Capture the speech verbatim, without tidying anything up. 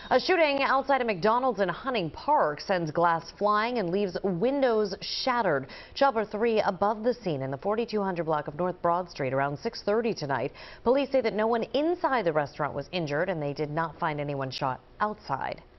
A shooting outside a McDonald's in Hunting Park sends glass flying and leaves windows shattered. Chopper three above the scene in the forty-two hundred block of North Broad Street around six thirty tonight. Police say that no one inside the restaurant was injured and they did not find anyone shot outside.